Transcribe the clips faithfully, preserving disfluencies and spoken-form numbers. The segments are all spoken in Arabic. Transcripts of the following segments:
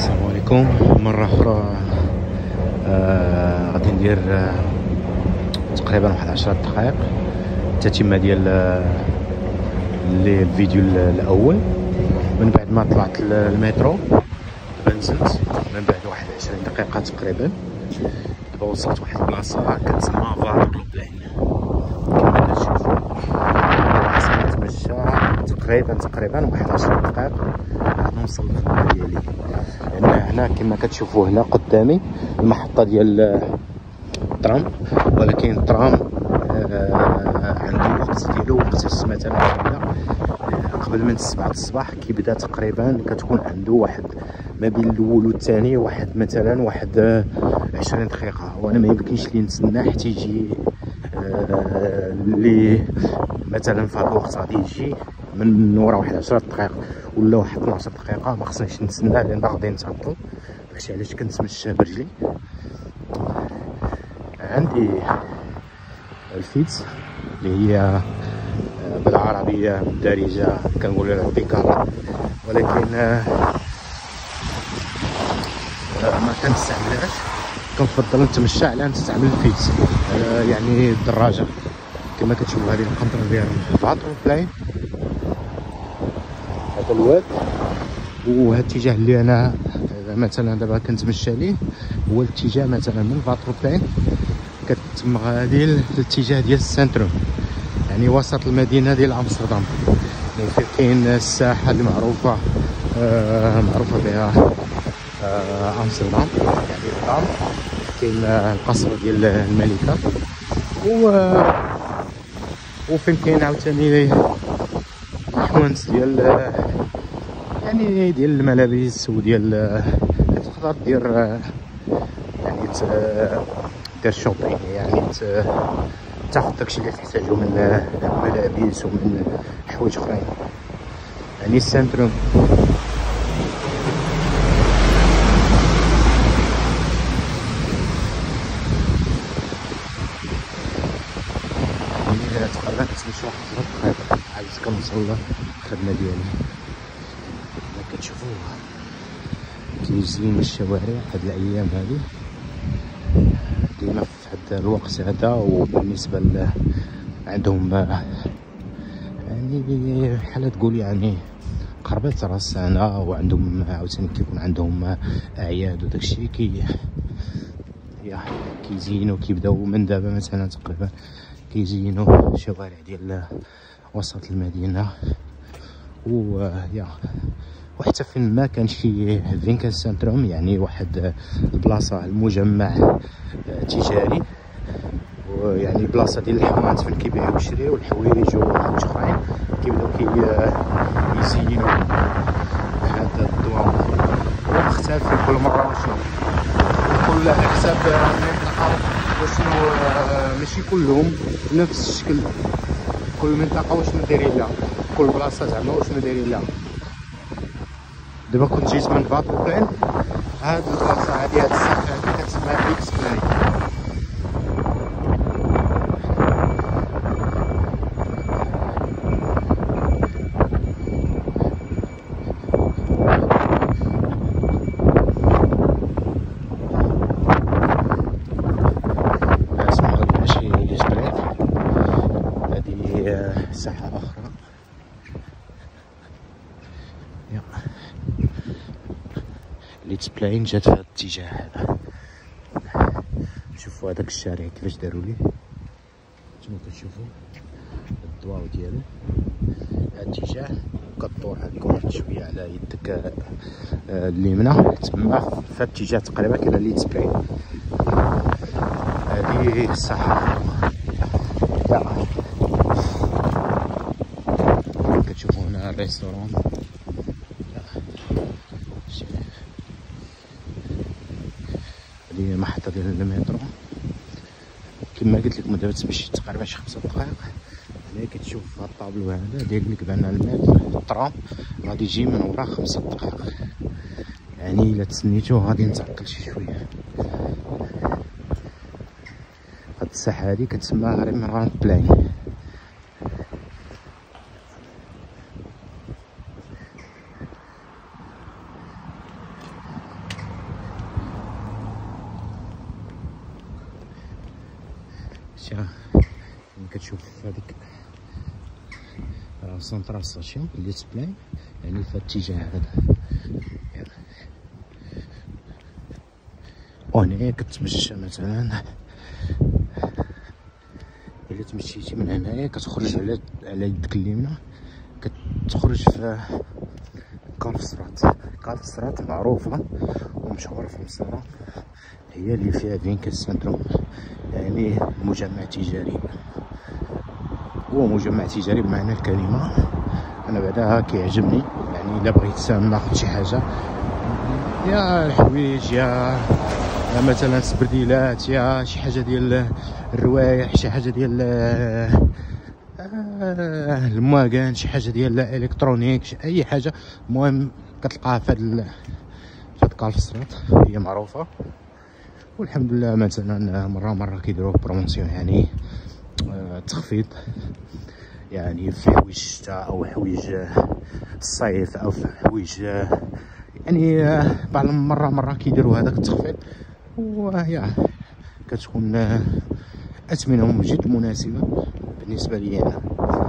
السلام عليكم مرة أخرى. آه غادي ندير آه تقريبا واحد عشرة دقائق التتمة ديال الفيديو الأول. من بعد ما طلعت المترو دابا نزلت، من بعد واحد عشرين دقيقة تقريبا دابا وصلت واحد البلاصة كتسمى فاطور بلاين. كما كتشوفوا خاصني نتمشى تقريبا تقريبا واحد عشرة دقائق عاد نوصل للخدمة ديالي. لأن هنا كما كتشوفوا هنا قدامي المحطة ديال الترام، ولكن الترام آه عنده الوقت ديالو وقت مثلا قبل من السبعة الصباح كيبدا تقريبا كتكون عنده واحد ما بين الاول والثاني واحد مثلا واحد عشرين دقيقة، وانا ما يمكنش لي نتسنى حتى يجي اللي آه مثلا في هذا الوقت غادي يجي من ورا واحد عشرة دقائق ولا واحد اثناش دقيقة، ما خصنيش نتسنى لان غادي نتعطل. داكشي علاش كنتمشى برجلي. عندي الفيتس اللي هي بالعربية بالدارجة كنقول لها البيكار، ولكن ما كنستعملهاش، كنفضل نتمشى على نستعمل الفيتس يعني الدراجة. كما كتشوفوا هذه القنطرة ديال فاطور بلاين، هذا الواد وهذا الاتجاه اللي انا مثلا دابا كنتمشى ليه هو الاتجاه مثلا من فاطور بلاين كتم غادي الاتجاه ديال السنتروم، يعني وسط المدينه ديال امستردام. يعني فين كاين الساحه اللي معروفه آه معروفه بها آه امستردام، يعني الدام، كاين القصر ديال الملكه، و وفين كاين عاوتاني الحوانت ديال يعني ديال الملابس وديال تقدر دير يعني دير شوبينغ، يعني تاخذ داكشي اللي تحتاجو من ملابس ومن حوايج اخرين. يعني السنتروم يعني تقريبا كتمشي واحد عشرة دقائق عاد كنوصل للخدمة ديالي. كما كتشوفوا كيزين الشوارع هاد الايام هادي ديما في هذا الوقت هذا، وبالنسبه ل عندهم يعني بحال تقول يعني قربت راس السنه، وعندهم عاوتاني كيكون عندهم اعياد وداكشي كي يا كيزينوا كيبداو من دابا مثلا تقريبا كيزينوا الشوارع ديال وسط المدينه. ويا وحتى فين ما كان شي فين كان السنتروم يعني واحد البلاصه المجمع تجاري، ويعني البلاصه ديال الحوانت فين كيبيعوا ويشريو الحوايج وحوايج اخرين كيبداو كيزينوا هذا الدوام. هو مختلف كل مره وشنو كل على حساب المنطقه وشنو، ماشي كلهم نفس الشكل، كل منطقه وشنو دايرين لها، كل بلاصه زعما وشنو دايرين لها. دابا كنت جيت من فاطور بلاين، هاد البلاصه هادي هاد الساحه هادي كتسمى اكس بلاين. اسمها غادي ماشي اكس بلاين، هادي ساحه اخرى. ليتس بلاين جات في هذا الاتجاه هذا. شوفوا هذاك الشارع كيفاش داروا ليه، كما كتشوفوا الضواو ديالو هذا الاتجاه كطور هذيك واحد شويه على يدك اليمنى تما في الاتجاه تقريبا كاين ليتس بلاين. هذه الساحه كتشوفوا هنا الريستورون. هذه محطة ديال المترو كما قلت لكم دابا تمشي تقريبا شي خمسة دقائق. هنا كتشوف هاد الطابلو هذا داير لك بان المترو الترام غادي يجي من ورا خمسة دقائق، يعني الا تسنيتو غادي نتعطل شي شويه. هاد الساحه هادي كتسمى ريميران بلاين. يا كتشوف هذيك سنترال ستاسيون اللي تبلاين يعني في الاتجاه هذا. وهنايا كتمشى مثلا الا تمشيتي من هنايا كتخرج على على يدك اليمنى كتخرج في كالفسترات. كالفسترات معروفة ومشهورة في مصر، هي اللي فيها فينكل سنتروم، يعني مجمع تجاري. هو مجمع تجاري بمعنى الكلمة. انا بعدها كيعجبني، يعني الا بغيت ناخذ شي حاجة يا الحوايج يا يا مثلا سبرديلات يا شي حاجة ديال الروايح، شي حاجة ديال آه المواقان، شي حاجة ديال الالكترونيك، اي حاجة المهم كتلقاها في هاد في هاد كالفسترات. هي معروفة والحمد لله. مثلا مرة مرة كيديروا بروموسيون، يعني آه تخفيض، يعني في حوايج الشتاء او حوايج الصيف او في حوايج يعني بعض المرة مرة كيديروا هذاك التخفيض، ويا كتكون اثمنهم جد مناسبة بالنسبة لي انا.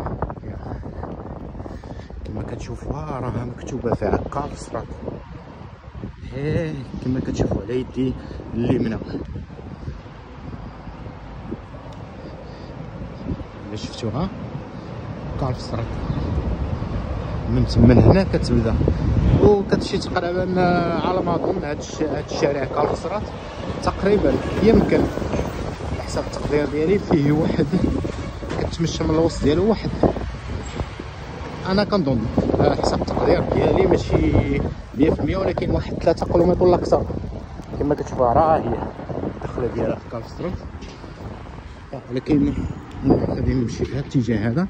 كما كتشوفوها راها مكتوبة فيها كالفسترات، هي كما كتشوفوا على يدي اليمنى. الا شفتوها كالفسترات من من هنا كتبدا وكتمشي تقريبا على ما اظن هاد الشارع كالفسترات تقريبا يمكن حسب التقدير ديالي فيه واحد كتمشى من الوسط ديالو واحد، انا كنظن حسب التقدير ديالي ماشي مية في المية ولكن واحد ثلاثة كيلومتر ولا اكثر. كما كتشوفها راه هي الدخله ديالها في كالفسترات، ولكن غادي نمشي في الاتجاه هذا.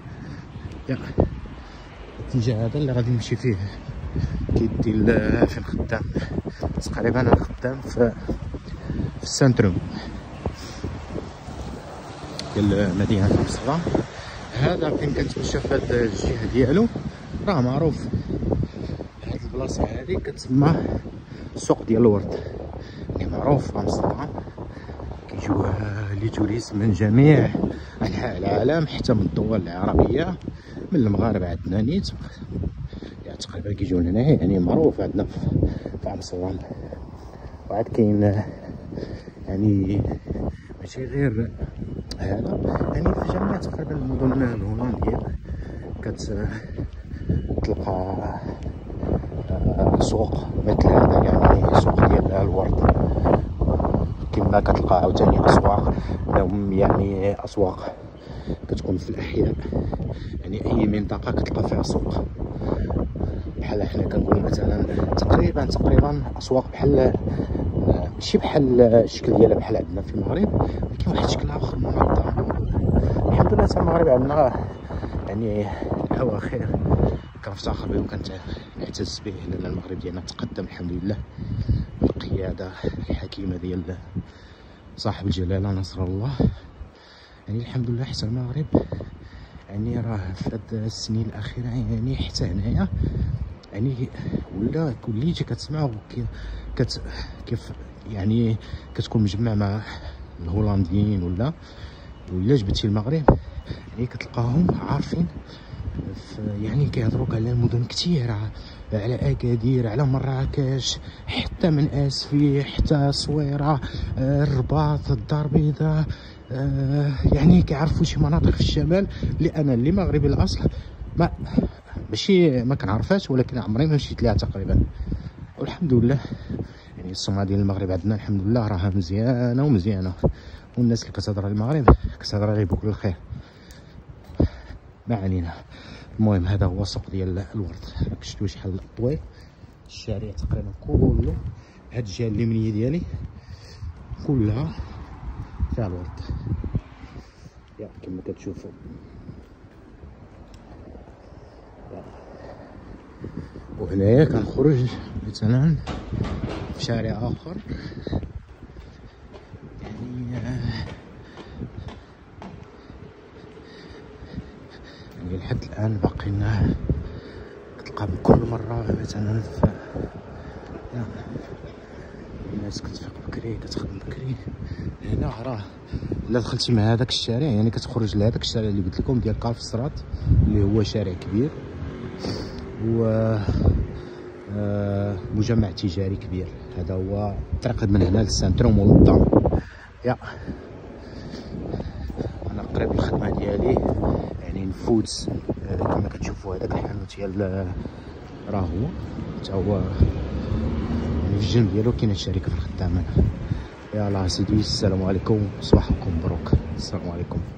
الاتجاه هذا اللي غادي نمشي فيه كيدي فين خدام، تقريبا انا خدام في في السنتروم ديال مدينة امستردام. هذا فين كنتمشى في هاد الجهة ديالو راه معروف. هاد البلاصة هادي كتسمى السوق ديال الورد، يعني معروف في امستردام. كيجيو لي توريست من جميع انحاء العالم، حتى من الدول العربية، من المغاربة عندنا نيت يعني تقريبا كيجيو هنا، يعني معروف عندنا في امستردام. وعاد كاين يعني ماشي غير هذا، يعني في جميع تقريبا المدن الهولندية كتلقى سوق مثل هذا، يعني سوق ديال الورد. كما كتلقى عاوتاني اسواق لهم، يعني اسواق كتكون في الاحياء، يعني اي منطقه كتلقى فيها سوق. بحال حنا كنقولوا مثلا تقريبا تقريبا اسواق بحال ماشي بحال الشكل ديالها بحال عندنا في المغرب، ولكن واحد الشكل اخر منظم. الحمد لله حتى المغرب عندنا يعني الاواخر كنفتخر به وكنعتز به، لان المغرب ديالنا تقدم الحمد لله بالقياده الحكيمه ديال صاحب الجلاله نصر الله. يعني الحمد لله حتى المغرب يعني راه في هاد السنين الاخيره يعني حتى هنايا يعني ولا كليتي كتسمع كت كيف يعني كتكون مجمع مع الهولنديين ولا ولا جبتي المغرب، يعني كتلقاهم عارفين يعني كيهضروك على مدن كثيره، على اكادير، على مراكش، حتى من اسفي حتى الصويره، الرباط، الدار البيضاء، يعني كيعرفوا شي مناطق في الشمال اللي انا اللي مغربي الاصل ما ماشي ما كنعرفهاش، ولكن عمري ما مشيت ليها تقريبا. والحمد لله يعني السمعه ديال المغرب عندنا الحمد لله راها مزيانه ومزيانه، والناس اللي كتهضر المغرب كتهضر عليه بكل خير. ما علينا. المهم هذا هو السوق ديال الورد. راك شفتوا شحال طويل الشارع تقريبا كله. هاد الجهه اليمنيه ديالي كلها فيها الورد يا كما كتشوفوا. وهنايا كنخرج مثلا في شارع اخر، يعني يعني لحد الان باقينا كتلقى كل مره مثلا في الناس كتفيق بك بكري كتخدم بكري. هنا راه الا دخلتي مع هذاك الشارع يعني كتخرج لهذاك الشارع اللي قلت لكم ديال كارفسترات اللي هو شارع كبير و آه مجمع تجاري كبير. هذا هو الطريق من هنا للسانتروم والدار. يا انا قريب الخدمه ديالي يعني نفوت كما كتشوفوا هذاك الحانوت ديال راه هو حتى هو يعني في الجنب ديالو كاينه الشركه في الخدامه. يلاه سيدي السلام عليكم، صباحكم مبروك، السلام عليكم.